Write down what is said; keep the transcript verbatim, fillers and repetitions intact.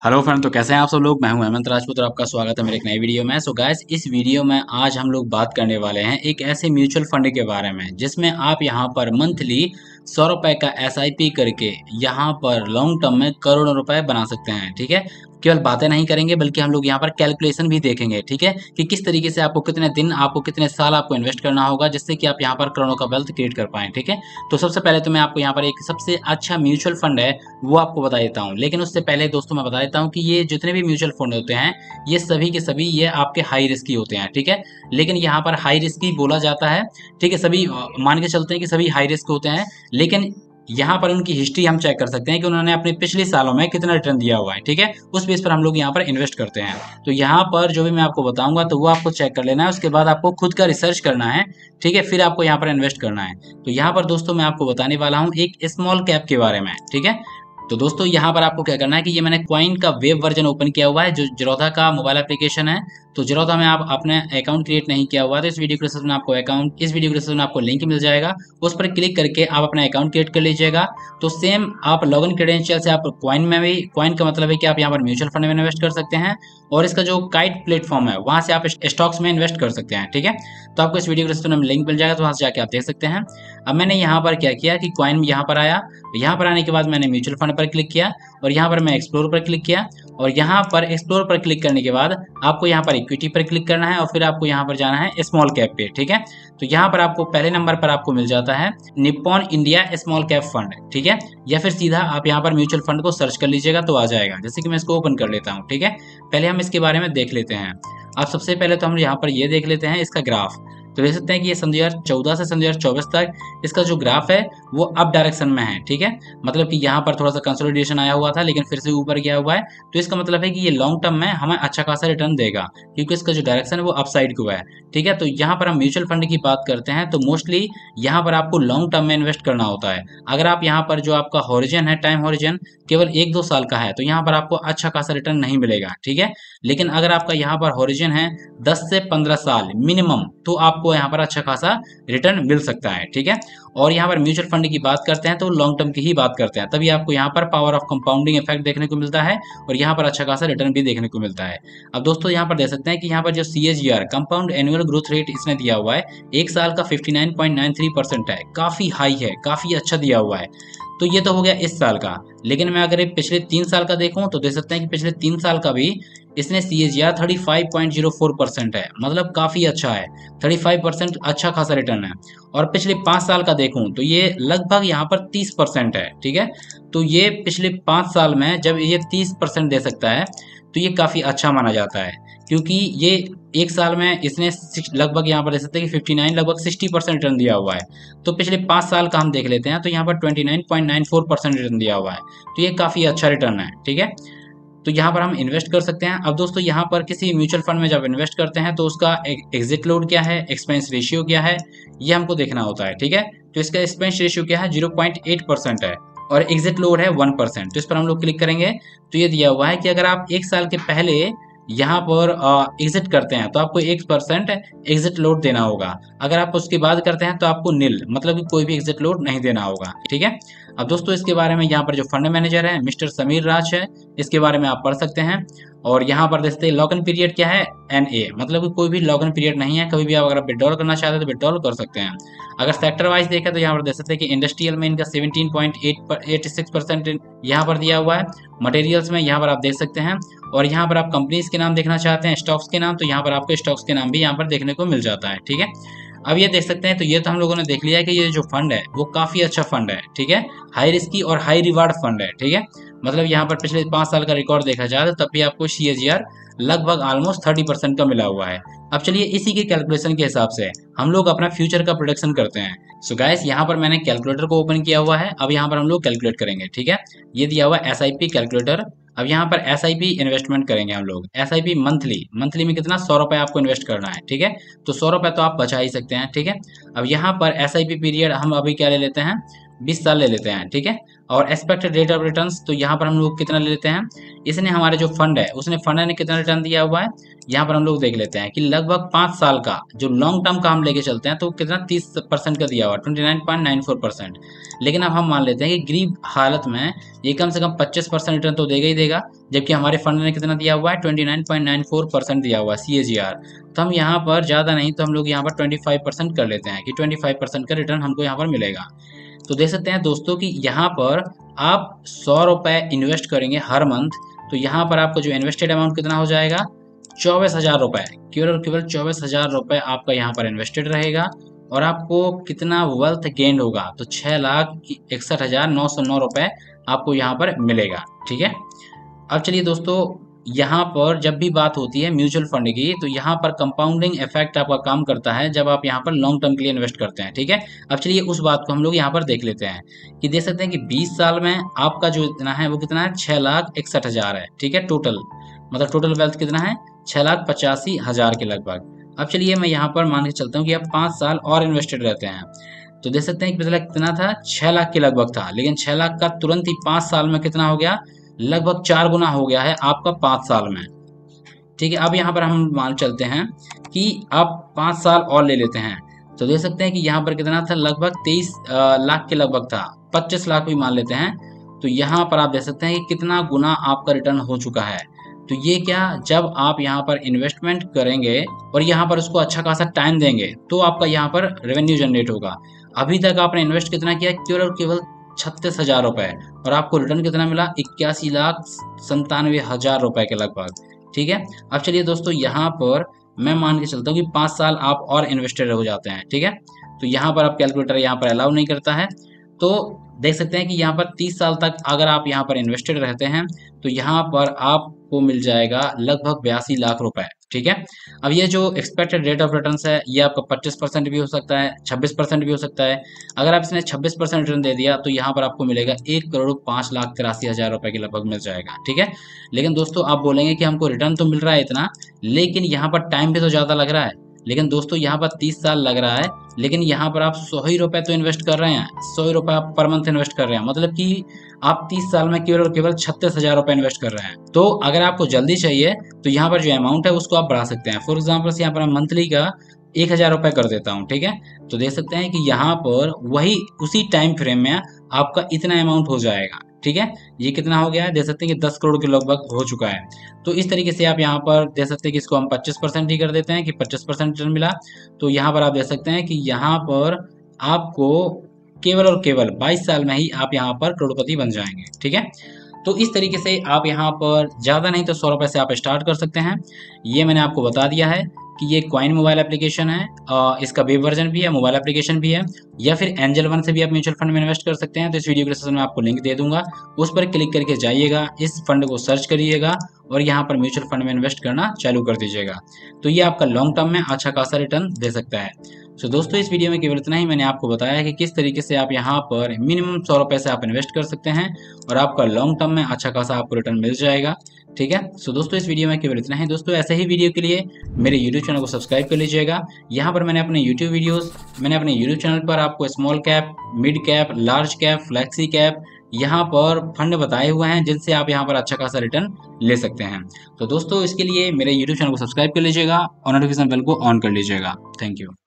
Hello friend, तो कैसे हैं आप सब लोग। मैं हूं हेमंत राजपूत और आपका स्वागत है मेरे एक नई वीडियो में। सो गाइस, इस वीडियो में आज हम लोग बात करने वाले हैं एक ऐसे म्यूचुअल फंड के बारे में जिसमें आप यहां पर मंथली सौ रुपए का एस आई पी करके यहां पर लॉन्ग टर्म में करोड़ों रुपए बना सकते हैं। ठीक है, केवल बातें नहीं करेंगे बल्कि हम लोग यहाँ पर कैलकुलेशन भी देखेंगे। ठीक है, कि किस तरीके से आपको कितने दिन, आपको कितने साल आपको इन्वेस्ट करना होगा जिससे कि आप यहाँ पर करोड़ों का वेल्थ क्रिएट कर पाएं। ठीक है, तो सबसे पहले तो मैं आपको यहाँ पर एक सबसे अच्छा म्यूचुअल फंड है वो आपको बता देता हूँ। लेकिन उससे पहले दोस्तों मैं बता देता हूँ कि ये जितने भी म्यूचुअल फंड होते हैं ये सभी के सभी ये आपके हाई रिस्क ही होते हैं। ठीक है, लेकिन यहाँ पर हाई रिस्क ही बोला जाता है। ठीक है, सभी अ, मान के चलते हैं कि सभी हाई रिस्क होते हैं, लेकिन यहाँ पर उनकी हिस्ट्री हम चेक कर सकते हैं कि उन्होंने अपने पिछले सालों में कितना रिटर्न दिया हुआ है। ठीक है, उस बेस पर हम लोग यहाँ पर इन्वेस्ट करते हैं। तो यहाँ पर जो भी मैं आपको बताऊंगा तो वो आपको चेक कर लेना है, उसके बाद आपको खुद का रिसर्च करना है। ठीक है, फिर आपको यहाँ पर इन्वेस्ट करना है। तो यहाँ पर दोस्तों मैं आपको बताने वाला हूँ एक स्मॉल कैप के बारे में। ठीक है, तो दोस्तों यहाँ पर आपको क्या करना है कि ये मैंने क्वाइन का वेब वर्जन ओपन किया हुआ है जो जीरोधा का मोबाइल एप्लीकेशन है। तो जीरोधा में आप अपने अकाउंट क्रिएट नहीं किया हुआ तो इस वीडियो डिस्क्रिप्शन में आपको अकाउंट इस वीडियो डिस्क्रिप्शन में आपको लिंक मिल जाएगा, उस पर क्लिक करके आप अपना अकाउंट क्रिएट कर लीजिएगा। तो सेम आप लॉगिन क्रेडेंशियल से आप क्वाइन में भी, क्वाइन का मतलब है कि आप यहाँ पर म्यूचुअल फंड में इन्वेस्ट कर सकते हैं और इसका जो काइट प्लेटफॉर्म है वहाँ से आप स्टॉक्स में इन्वेस्ट कर सकते हैं। ठीक है, तो आपको इस वीडियो डिस्क्रिप्शन में लिंक मिल जाएगा, तो वहाँ से जाके आप देख सकते हैं। अब मैंने यहाँ पर क्या किया कि क्वाइन यहाँ पर आया, यहाँ पर आने के बाद मैंने म्यूचुअल फंड पर क्लिक किया और यहाँ पर मैं एक्सप्लोर पर क्लिक किया और यहाँ पर एक्सप्लोर पर क्लिक करने के बाद आपको यहाँ पर इक्विटी पर क्लिक करना है और फिर आपको यहाँ पर जाना है स्मॉल कैप पे। ठीक है, तो यहाँ पर आपको पहले नंबर पर आपको मिल जाता है Nippon India small cap fund. ठीक है, या फिर सीधा आप यहाँ पर म्यूचुअल फंड को सर्च कर लीजिएगा तो आ जाएगा। जैसे कि मैं इसको ओपन कर लेता हूँ। ठीक है, पहले हम इसके बारे में देख लेते हैं। अब सबसे पहले तो हम यहाँ पर ये देख लेते हैं इसका ग्राफ। तो देख सकते हैं कि ये सन दो हजार चौदह से सन दो हजार चौबीस तक इसका जो ग्राफ है वो अप डायरेक्शन में है। ठीक है, मतलब कि यहाँ पर थोड़ा सा कंसोलिडेशन आया हुआ था लेकिन फिर से ऊपर गया हुआ है। तो इसका मतलब है कि ये लॉन्ग टर्म में हमें अच्छा खासा रिटर्न देगा क्योंकि इसका जो डायरेक्शन है वो अपसाइड को है। ठीक है, तो यहाँ पर हम म्यूचुअल फंड की बात करते हैं तो मोस्टली यहाँ पर आपको लॉन्ग टर्म में इन्वेस्ट करना होता है। अगर आप यहाँ पर जो आपका हॉरिजन है, टाइम हॉरिजन केवल एक दो साल का है तो यहाँ पर आपको अच्छा खासा रिटर्न नहीं मिलेगा। ठीक है, लेकिन अगर आपका यहाँ पर हॉरिजन है दस से पंद्रह साल मिनिमम तो आपको यहाँ पर अच्छा खासा रिटर्न मिल सकता है। ठीक है, और यहाँ पर म्यूचुअल फंड की बात करते हैं तो लॉन्ग टर्म की ही बात करते हैं, तभी आपको यहाँ पर पावर ऑफ कंपाउंडिंग इफेक्ट देखने को मिलता है और यहाँ पर अच्छा खासा रिटर्न भी देखने को मिलता है। अब दोस्तों यहाँ पर देख सकते हैं कि यहाँ पर जो C A G R compound annual growth rate इसने दिया हुआ है एक साल का fifty nine point nine three percent है, काफी हाई है, काफी अच्छा दिया हुआ है। तो ये तो हो गया इस साल का, लेकिन मैं अगर पिछले तीन साल का देखूं तो देख सकते हैं कि पिछले तीन साल का भी इसने C A G R thirty five point zero four percent है, मतलब काफी अच्छा है। थर्टी फाइव परसेंट अच्छा खासा रिटर्न है। और पिछले पाँच साल का देखूं तो ये लगभग यहाँ पर तीस परसेंट है। ठीक है, तो ये पिछले पाँच साल में जब ये तीस परसेंट दे सकता है तो ये काफ़ी अच्छा माना जाता है क्योंकि ये एक साल में इसने लगभग यहाँ पर दे सकते हैं कि फिफ्टी नाइन लगभग सिक्सटी परसेंट रिटर्न दिया हुआ है। तो पिछले पाँच साल का हम देख लेते हैं तो यहाँ पर twenty nine point nine four percent return दिया हुआ है, तो ये काफ़ी अच्छा रिटर्न है। ठीक है, तो यहाँ पर हम इन्वेस्ट कर सकते हैं। अब दोस्तों यहाँ पर किसी म्यूचुअल फंड में जब इन्वेस्ट करते हैं तो उसका एग्जिट लोड क्या है, एक्सपेंस रेशियो क्या है, ये हमको देखना होता है। ठीक है, तो इसका एक्सपेंस रेशियो क्या है, जीरो पॉइंट एट परसेंट है और एग्जिट लोड है वन परसेंट। तो इस पर हम लोग क्लिक करेंगे तो ये दिया हुआ है कि अगर आप एक साल के पहले यहाँ पर एग्जिट करते हैं तो आपको एक परसेंट एग्जिट लोड देना होगा, अगर आप उसके बाद करते हैं तो आपको निल, मतलब कि कोई भी एग्जिट लोड नहीं देना होगा। ठीक है, अब दोस्तों इसके बारे में यहाँ पर जो फंड मैनेजर है मिस्टर समीर राज है, इसके बारे में आप पढ़ सकते हैं। और यहाँ पर देखते हैं लॉक इन पीरियड क्या है, एन ए, मतलब कि कोई भी लॉक इन पीरियड नहीं है, कभी भी आप अगर विड्रॉल करना चाहते हैं तो विड्रॉल कर सकते हैं। अगर सेक्टर वाइज देखें तो यहाँ पर देख सकते हैं कि इंडस्ट्रियल में इनका seventeen point eight six percent यहाँ पर दिया हुआ है। मटेरियल्स में यहाँ पर आप देख सकते हैं और यहाँ पर आप कंपनीज के नाम देखना चाहते हैं, स्टॉक्स के नाम, तो यहाँ पर आपको स्टॉक्स के नाम भी यहाँ पर देखने को मिल जाता है। ठीक है, अब ये देख सकते हैं तो ये तो हम लोगों ने देख लिया है कि ये जो फंड है वो काफ़ी अच्छा फंड है। ठीक है, हाई रिस्की और हाई रिवार्ड फंड है। ठीक है, मतलब यहाँ पर पिछले पाँच साल का रिकॉर्ड देखा जाए तो तब भी आपको सी ए जी आर लगभग ऑलमोस्ट थर्टी परसेंट का मिला हुआ है। अब चलिए इसी के कैलकुलेशन के हिसाब से हम लोग अपना फ्यूचर का प्रोडक्शन करते हैं। सो गाइस यहाँ पर मैंने कैलकुलेटर को ओपन किया हुआ है, अब यहाँ पर हम लोग कैलकुलेट करेंगे। ठीक है, ये दिया हुआ है एस आई पी कैलकुलेटर। अब यहाँ पर एस आई पी इन्वेस्टमेंट करेंगे हम लोग। S I P monthly, monthly में कितना, सौ रुपये आपको इन्वेस्ट करना है। ठीक है, तो सौ रुपये तो आप बचा ही सकते हैं। ठीक है, अब यहाँ पर एस आई पी पीरियड हम अभी क्या ले लेते हैं, बीस साल ले लेते हैं, ठीक है। और एक्सपेक्टेड रेट ऑफ रिटर्न्स, तो यहाँ पर हम लोग कितना ले लेते हैं, इसने हमारे जो फंड है उसने फंड ने कितना रिटर्न दिया हुआ है, यहाँ पर हम लोग देख लेते हैं कि लगभग पाँच साल का जो लॉन्ग टर्म का हम लेके चलते हैं तो कितना तीस परसेंट का दिया हुआ है, twenty nine point nine four percent. लेकिन अब हम मान लेते हैं कि गरीब हालत में ये कम से कम पच्चीस परसेंट रिटर्न तो देगा ही देगा, जबकि हमारे फंड ने कितना दिया हुआ है, twenty nine point nine four percent दिया हुआ है सी ए जी आर। तो हम यहाँ पर ज़्यादा नहीं तो हम लोग यहाँ पर ट्वेंटी फाइव परसेंट कर लेते हैं कि ट्वेंटी फाइव परसेंट का रिटर्न हमको यहाँ पर मिलेगा। तो देख सकते हैं दोस्तों कि यहाँ पर आप सौ रुपये इन्वेस्ट करेंगे हर मंथ, तो यहाँ पर आपको जो इन्वेस्टेड अमाउंट कितना हो जाएगा, चौबीस हजार रुपये, केवल और केवल चौबीस हजार रुपये आपका यहाँ पर इन्वेस्टेड रहेगा। और आपको कितना वेल्थ गेन होगा, तो छः लाख इकसठ हजार नौ सौ नौ रुपये आपको यहाँ पर मिलेगा, ठीक है। अब चलिए दोस्तों, यहाँ पर जब भी बात होती है म्यूचुअल फंड की, तो यहाँ पर कंपाउंडिंग इफेक्ट आपका काम करता है जब आप यहाँ पर लॉन्ग टर्म के लिए इन्वेस्ट करते हैं, ठीक है। अब चलिए उस बात को हम लोग यहाँ पर देख लेते हैं कि देख सकते हैं कि बीस साल में आपका जो इतना है वो कितना है, छः लाख इकसठ हजार है, ठीक है। टोटल मतलब टोटल वेल्थ कितना है, छः लाख पचासी हजार के लगभग। अब चलिए मैं यहाँ पर मान के चलता हूँ कि आप पाँच साल और इन्वेस्टेड रहते हैं, तो देख सकते हैं कि पिछला कितना था, छः लाख के लगभग था, लेकिन छः लाख का तुरंत ही पाँच साल में कितना हो गया, लगभग चार गुना हो गया है आपका पाँच साल में, ठीक है। अब यहाँ पर हम मान चलते हैं कि आप पाँच साल और ले लेते हैं, तो देख सकते हैं कि यहाँ पर कितना था, लगभग तेईस लाख के लगभग था, पच्चीस लाख भी मान लेते हैं। तो यहाँ पर आप देख सकते हैं कि कितना गुना आपका रिटर्न हो चुका है। तो ये क्या, जब आप यहाँ पर इन्वेस्टमेंट करेंगे और यहाँ पर उसको अच्छा खासा टाइम देंगे तो आपका यहाँ पर रेवेन्यू जनरेट होगा। अभी तक आपने इन्वेस्ट कितना किया, केवल और केवल छत्तीस हजार रुपये, और आपको रिटर्न कितना मिला, इक्यासी लाख संतानवे हजार रुपये के लगभग, ठीक है। अब चलिए दोस्तों, यहाँ पर मैं मान के चलता हूँ कि पाँच साल आप और इन्वेस्टेड हो जाते हैं, ठीक है। तो यहाँ पर आप कैलकुलेटर यहाँ पर अलाउ नहीं करता है, तो देख सकते हैं कि यहाँ पर तीस साल तक अगर आप यहाँ पर इन्वेस्टेड रहते हैं तो यहाँ पर आपको मिल जाएगा लगभग बयासी लाख रुपए, ठीक है। अब ये जो एक्सपेक्टेड रेट ऑफ रिटर्न है ये आपका पच्चीस परसेंट भी हो सकता है, छब्बीस परसेंट भी हो सकता है। अगर आप इसने छब्बीस परसेंट रिटर्न दे दिया तो यहाँ पर आपको मिलेगा एक करोड़ पाँच लाख तिरासी हजार रुपए के लगभग मिल जाएगा, ठीक है। लेकिन दोस्तों आप बोलेंगे कि हमको रिटर्न तो मिल रहा है इतना, लेकिन यहाँ पर टाइम भी तो ज़्यादा लग रहा है। लेकिन दोस्तों यहाँ पर तीस साल लग रहा है, लेकिन यहाँ पर आप सौ ही रुपए तो इन्वेस्ट कर रहे हैं, सौ ही रुपए आप पर मंथ इन्वेस्ट कर रहे हैं, मतलब कि आप तीस साल में केवल और केवल छत्तीस हजार रुपए इन्वेस्ट कर रहे हैं। तो अगर आपको जल्दी चाहिए तो यहाँ पर जो अमाउंट है उसको आप बढ़ा सकते हैं। फॉर एग्जाम्पल यहाँ पर मंथली का एक हजार रुपये कर देता हूँ, ठीक है। तो देख सकते हैं कि यहाँ पर वही उसी टाइम फ्रेम में आपका इतना अमाउंट हो जाएगा, ठीक है। ये कितना हो गया है, देख सकते हैं कि दस करोड़ के लगभग हो चुका है। तो इस तरीके से आप यहाँ पर देख सकते हैं कि इसको हम पच्चीस परसेंट ही कर देते हैं कि पच्चीस परसेंट रिटर्न मिला। तो यहाँ पर आप देख सकते हैं कि यहाँ पर आपको केवल और केवल बाईस साल में ही आप यहाँ पर करोड़पति बन जाएंगे, ठीक है। तो इस तरीके से आप यहाँ पर ज़्यादा नहीं तो सौ रुपये से आप स्टार्ट कर सकते हैं। ये मैंने आपको बता दिया है कि ये क्वाइन मोबाइल एप्लीकेशन है, इसका वेब वर्जन भी है, मोबाइल एप्लीकेशन भी है, या फिर एंजल वन से भी आप म्यूचुअल फंड में इन्वेस्ट कर सकते हैं। तो इस वीडियो के डिस्क्रिप्शन में आपको लिंक दे दूंगा, उस पर क्लिक करके जाइएगा, इस फंड को सर्च करिएगा और यहाँ पर म्यूचुअल फंड में इन्वेस्ट करना चालू कर दीजिएगा। तो ये आपका लॉन्ग टर्म में अच्छा खासा रिटर्न दे सकता है। सो दोस्तों इस वीडियो में केवल इतना ही, मैंने आपको बताया कि किस तरीके से आप यहाँ पर मिनिमम सौ रुपये से आप इन्वेस्ट कर सकते हैं और आपका लॉन्ग टर्म में अच्छा खासा आपको रिटर्न मिल जाएगा, ठीक है। सो दोस्तों इस वीडियो में केवल इतना ही। दोस्तों ऐसे ही वीडियो के लिए मेरे यूट्यूब चैनल को सब्सक्राइब कर लीजिएगा। यहाँ पर मैंने अपने यूट्यूब वीडियोस मैंने अपने यूट्यूब चैनल पर आपको small cap, mid cap, large cap, flexi cap यहाँ पर फंड बताए हुए हैं जिनसे आप यहाँ पर अच्छा खासा रिटर्न ले सकते हैं। तो दोस्तों इसके लिए मेरे यूट्यूब चैनल को सब्सक्राइब कर लीजिएगा और नोटिफिकेशन बेल को ऑन कर लीजिएगा। Thank you.